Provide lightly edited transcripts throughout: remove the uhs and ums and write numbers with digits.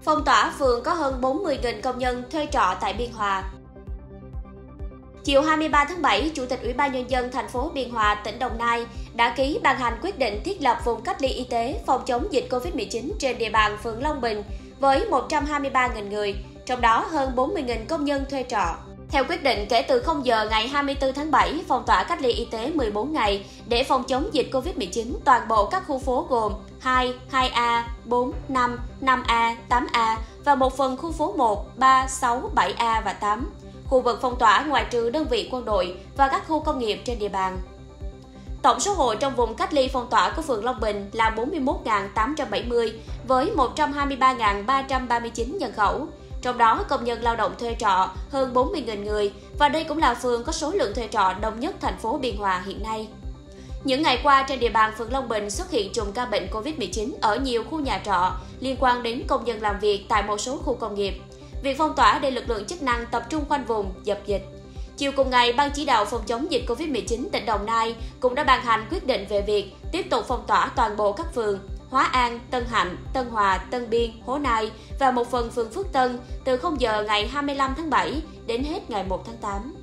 Phong tỏa phường có hơn 40.000 công nhân thuê trọ tại Biên Hòa. Chiều 23 tháng 7, Chủ tịch Ủy ban Nhân dân thành phố Biên Hòa, tỉnh Đồng Nai đã ký ban hành quyết định thiết lập vùng cách ly y tế phòng chống dịch Covid-19 trên địa bàn phường Long Bình với 123.000 người, trong đó hơn 40.000 công nhân thuê trọ. Theo quyết định, kể từ 0 giờ ngày 24 tháng 7, phong tỏa cách ly y tế 14 ngày để phòng chống dịch Covid-19 toàn bộ các khu phố gồm 2, 2A, 4, 5, 5A, 8A và một phần khu phố 1, 3, 6, 7A và 8. Khu vực phong tỏa ngoại trừ đơn vị quân đội và các khu công nghiệp trên địa bàn. Tổng số hộ trong vùng cách ly phong tỏa của phường Long Bình là 41.870 với 123.339 nhân khẩu. Trong đó, công nhân lao động thuê trọ hơn 40.000 người và đây cũng là phường có số lượng thuê trọ đông nhất thành phố Biên Hòa hiện nay. Những ngày qua, trên địa bàn phường Long Bình xuất hiện chùm ca bệnh Covid-19 ở nhiều khu nhà trọ liên quan đến công nhân làm việc tại một số khu công nghiệp. Việc phong tỏa để lực lượng chức năng tập trung khoanh vùng, dập dịch. Chiều cùng ngày, Ban chỉ đạo phòng chống dịch Covid-19 tỉnh Đồng Nai cũng đã ban hành quyết định về việc tiếp tục phong tỏa toàn bộ các phường Hóa An, Tân Hạnh, Tân Hòa, Tân Biên, Hố Nai và một phần phường Phước Tân từ 0 giờ ngày 25 tháng 7 đến hết ngày 1 tháng 8.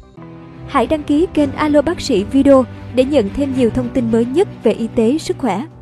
Hãy đăng ký kênh Alo Bác sĩ Video để nhận thêm nhiều thông tin mới nhất về y tế, sức khỏe.